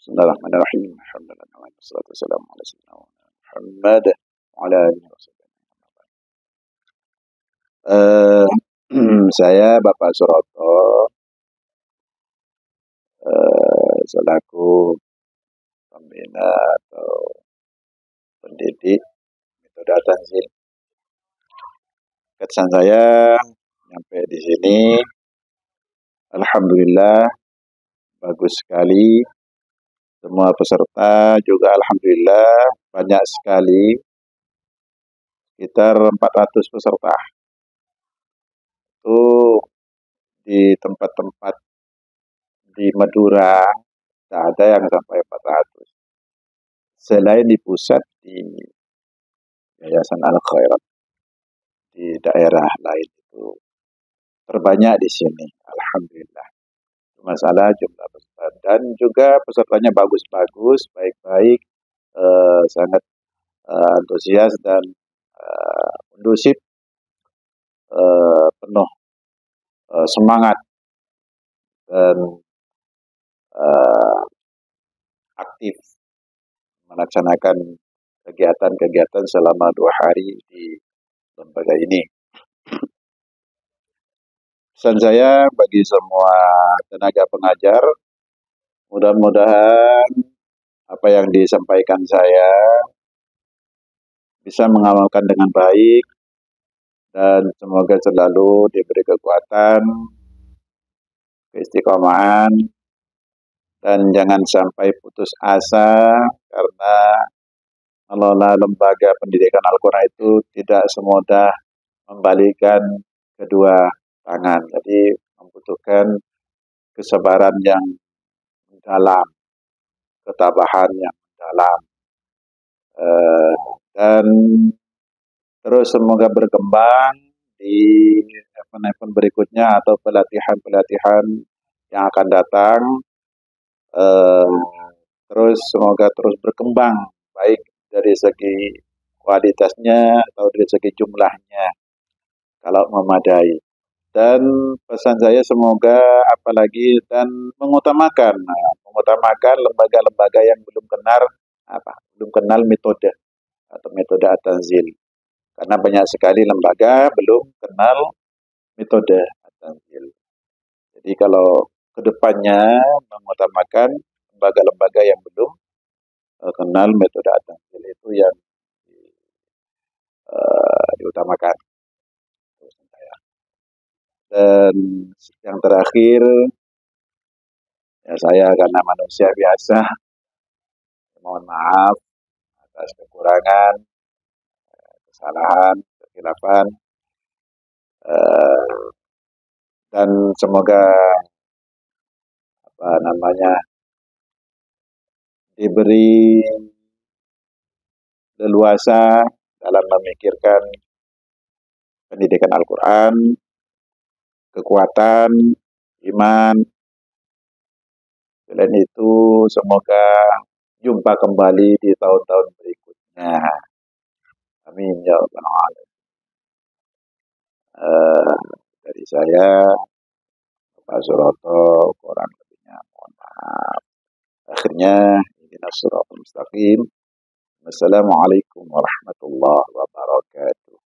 Bismillahirrahmanirrahim. Alhamdulillah wassalatu wassalamu ala sayyidina Muhammad wa ala alihi wasallam. Saya Bapak Suroto selaku pembina atau pendidik metode Tanzil. Kesan saya sampai di sini, alhamdulillah bagus sekali. Semua peserta juga alhamdulillah banyak sekali, sekitar 400 peserta. Itu di tempat-tempat di Madura tidak ada yang sampai 400. Selain di pusat di Yayasan Al-Khairat di daerah lain itu terbanyak di sini, alhamdulillah. Masalah jumlah peserta dan juga pesertanya bagus-bagus, baik-baik, sangat antusias dan kondusif, penuh semangat dan aktif melaksanakan kegiatan-kegiatan selama 2 hari di lembaga ini. Pesan saya bagi semua tenaga pengajar, mudah-mudahan apa yang disampaikan saya bisa mengamalkan dengan baik dan semoga selalu diberi kekuatan, keistiqomahan, dan jangan sampai putus asa karena mengelola lembaga pendidikan Al-Quran itu tidak semudah membalikkan kedua tangan. Jadi membutuhkan kesabaran yang mendalam, ketabahan yang mendalam, dan terus semoga berkembang di event-event berikutnya atau pelatihan-pelatihan yang akan datang. Terus semoga terus berkembang baik dari segi kualitasnya atau dari segi jumlahnya kalau memadai. Dan pesan saya semoga apalagi dan mengutamakan lembaga-lembaga yang belum kenal metode atau metode At-Tanzil. Karena banyak sekali lembaga belum kenal metode At-Tanzil. Jadi kalau kedepannya mengutamakan lembaga-lembaga yang belum kenal metode At-Tanzil itu yang diutamakan. Dan yang terakhir, ya saya karena manusia biasa, mohon maaf atas kekurangan, kesalahan, kehilafan, dan semoga diberi leluasa dalam memikirkan pendidikan Al-Quran, kekuatan, iman. Selain itu semoga jumpa kembali di tahun-tahun berikutnya. Amin ya rabbal alamin. Dari saya Pak Suroto, kurang lebihnya mohon maaf. Akhirnya ihdinas siratal mustaqim. Wassalamualaikum warahmatullahi wabarakatuh.